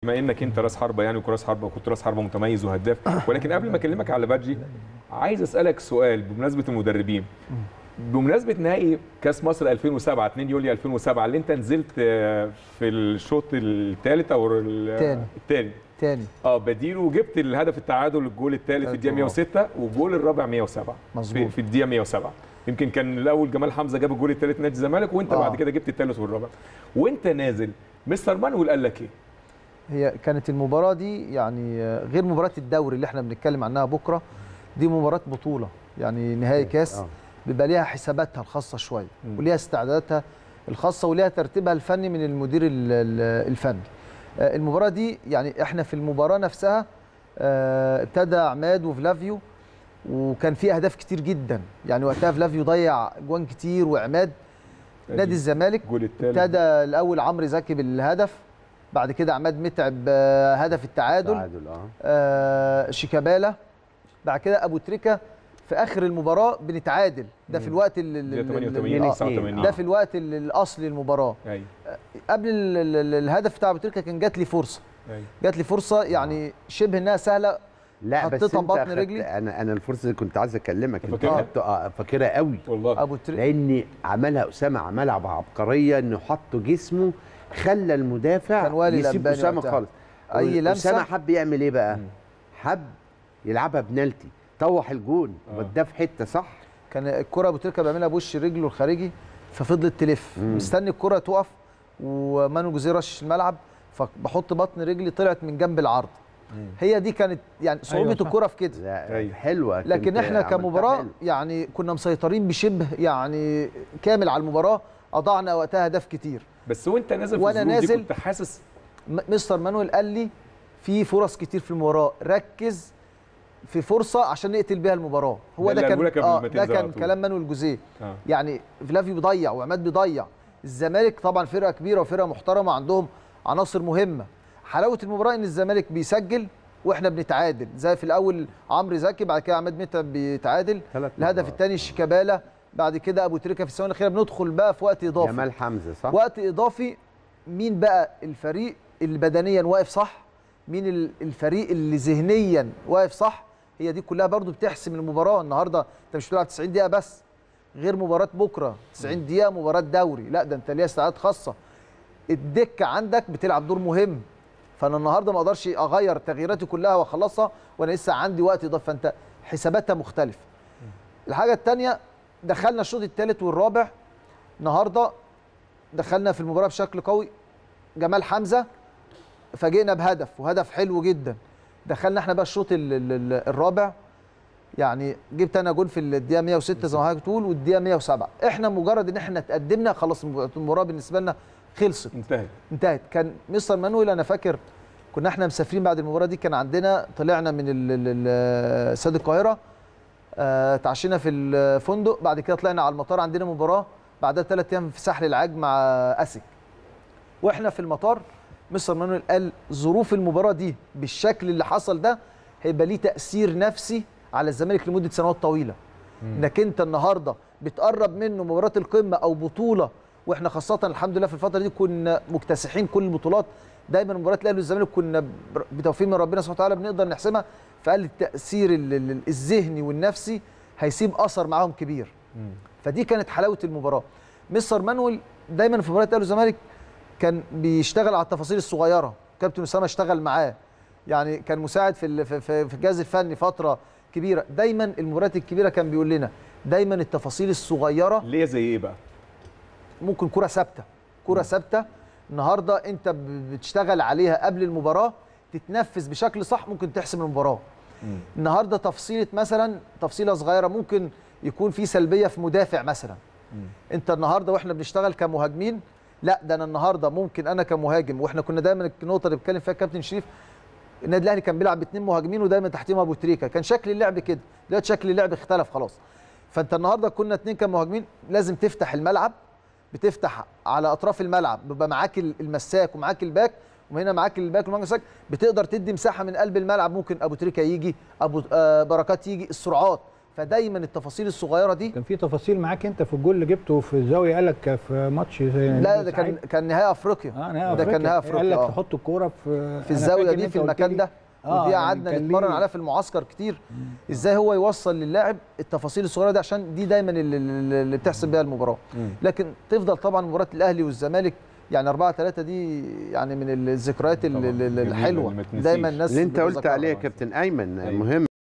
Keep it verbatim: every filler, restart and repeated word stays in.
بما انك انت راس حربه يعني وكراس حربه وكنت راس حربه متميز وهداف، ولكن قبل ما اكلمك على بادجي عايز اسالك سؤال بمناسبه المدربين. بمناسبه نهائي كاس مصر ألفين وسبعة اتنين يوليو ألفين وسبعة اللي انت نزلت في الشوط الثالث او الثاني الثاني تاني اه بديل، وجبت الهدف التعادل الجول الثالث في الدقيقه مية وستة والجول الرابع مية وسبعة مظبوط في الدقيقه مية وسبعة. يمكن كان الاول جمال حمزه جاب الجول الثالث نادي الزمالك، وانت آه. بعد كده جبت الثالث والرابع. وانت نازل مستر مانويل قال لك ايه؟ هي كانت المباراه دي يعني غير مباراه الدوري اللي احنا بنتكلم عنها بكره، دي مباراه بطوله يعني نهائي كاس، بيبقى ليها حساباتها الخاصه شويه وليها استعداداتها الخاصه وليها ترتيبها الفني من المدير الفني. المباراه دي يعني احنا في المباراه نفسها ابتدى عماد وفلافيو، وكان في اهداف كتير جدا يعني وقتها فلافيو ضيع جوان كتير وعماد. نادي الزمالك ابتدى الاول عمرو زكي بالهدف، بعد كده عماد متعب هدف التعادل، تعادل اه, آه شيكابالا، بعد كده ابو تريكه في اخر المباراه بنتعادل. ده في الوقت اللي تمانية وتمانين تسعة وتمانين ده في الوقت الاصلي المباراه. أيوة. قبل الهدف بتاع ابو تريكه كان جات لي فرصه أيوة. جات لي فرصه يعني شبه انها سهله، لا بس حطيتها بطن رجلي. انا انا الفرصه دي كنت عايز اكلمك فاكرها آه. فاكرها قوي والله ابو تريكه، لان عملها اسامه عملها بعبقريه انه حط جسمه خلى المدافع يسيب اسامه خالص. اي لمسه اسامه حب يعمل ايه بقى؟ مم. حب يلعبها بنالتي، طوح الجون وداه في حته صح. كان الكره ابو تريكه بيعملها بوش رجله الخارجي، ففضلت تلف مم. مستني الكره تقف ومانو جوزيه رش الملعب، فبحط بطن رجلي طلعت من جنب العرض. مم. هي دي كانت يعني صعوبه أيوة الكره في كده. أيوة. حلوه. لكن احنا كمباراه حلو. يعني كنا مسيطرين بشبه يعني كامل على المباراه، اضعنا وقتها اهداف كتير. بس وانت نازل وانا نازل كنت حاسس مستر مانويل قال لي في فرص كتير في المباراه، ركز في فرصه عشان نقتل بيها المباراه. هو ده, ده كان آه ده كان كلام مانويل جوزيه. آه. يعني فلافيو بيضيع وعماد بيضيع، الزمالك طبعا فرقه كبيره وفرقه محترمه عندهم عناصر مهمه. حلاوه المباراه ان الزمالك بيسجل واحنا بنتعادل، زي في الاول عمرو زكي، بعد كده عماد متعب بيتعادل، الهدف الثاني شيكابالا، بعد كده ابو تريكه في الثواني الاخيره. بندخل بقى في وقت اضافي، جمال حمزه صح، وقت اضافي. مين بقى الفريق اللي بدنيا واقف صح، مين الفريق اللي ذهنيا واقف صح، هي دي كلها برضو بتحسم المباراه. النهارده انت مش بتلعب تسعين دقيقه بس، غير مباراه بكره تسعين دقيقه مباراه دوري، لا ده انت ليها استعداد خاصه. الدكه عندك بتلعب دور مهم، فانا النهارده ما اقدرش اغير تغييراتي كلها واخلصها وانا لسه عندي وقت اضافي، فانت حساباتها مختلفه. الحاجه الثانيه، دخلنا الشوط الثالث والرابع النهارده، دخلنا في المباراه بشكل قوي. جمال حمزه فاجئنا بهدف وهدف حلو جدا. دخلنا احنا بقى الشوط الرابع، يعني جبت انا جول في الدقيقه مية وستة زي ما حضرتك بتقول والدقيقه مية وسبعة، احنا مجرد ان احنا تقدمنا خلاص المباراه بالنسبه لنا خلصت انتهت انتهت. كان مستر مانويل انا فاكر كنا احنا مسافرين بعد المباراه دي، كان عندنا طلعنا من استاد القاهره، اه تعشينا في الفندق، بعد كده طلعنا على المطار، عندنا مباراه بعدها ثلاث ايام في ساحل العاج مع اسك. واحنا في المطار مستر مانويل قال ظروف المباراه دي بالشكل اللي حصل ده هيبقى ليه تاثير نفسي على الزمالك لمده سنوات طويله. مم. انك انت النهارده بتقرب منه مباراه القمه او بطوله، واحنا خاصه الحمد لله في الفتره دي كنا مكتسحين كل البطولات، دايما مباريات الاهلي والزمالك كنا بتوفيق من ربنا سبحانه وتعالى بنقدر نحسمها. فقال التاثير الذهني والنفسي هيسيب اثر معاهم كبير. مم. فدي كانت حلاوه المباراه. مستر مانويل دايما في مباريات الاهلي والزمالك كان بيشتغل على التفاصيل الصغيره، كابتن اسامه اشتغل معاه، يعني كان مساعد في في الجهاز الفني فتره كبيره. دايما المباريات الكبيره كان بيقول لنا دايما التفاصيل الصغيره. ليه زي ايه بقى؟ ممكن كره ثابته، كره ثابته النهارده انت بتشتغل عليها قبل المباراه تتنفذ بشكل صح، ممكن تحسم المباراه. مم. النهارده تفصيله مثلا تفصيله صغيره ممكن يكون في سلبيه في مدافع مثلا. مم. انت النهارده واحنا بنشتغل كمهاجمين، لا ده انا النهارده ممكن انا كمهاجم، واحنا كنا دايما النقطه اللي بيتكلم فيها كابتن شريف، النادي الاهلي كان بيلعب باثنين مهاجمين ودايما تحتيهم ابو تريكه، كان شكل اللعب كده، دلوقتي شكل اللعب اختلف خلاص. فانت النهارده كنا اثنين كمهاجمين، لازم تفتح الملعب، بتفتح على اطراف الملعب، بيبقى معاك المساك ومعاك الباك، وهنا معاك الباك ومعاك المساك، بتقدر تدي مساحه من قلب الملعب، ممكن ابو تريكه يجي، ابو آه بركات يجي، السرعات. فدايما التفاصيل الصغيره دي. كان في تفاصيل معاك انت في الجول اللي جبته في الزاويه، قال لك في ماتش زي لا ده كان كان نهائي افريقيا. اه نهائي ده كان نهائي افريقيا، قال لك آه. تحط الكوره في في الزاويه دي في المكان ده، آه ودي يعني قعدنا نتمرن عليها في المعسكر كتير. ازاي هو يوصل للاعب التفاصيل الصغيره دي، عشان دي دايما اللي, اللي بتحسب بيها المباراه. لكن تفضل طبعا مباراه الاهلي والزمالك يعني أربعة ثلاثة دي يعني من الذكريات الحلوه دايما الناس اللي انت قلت عليها يا كابتن ايمن مهم.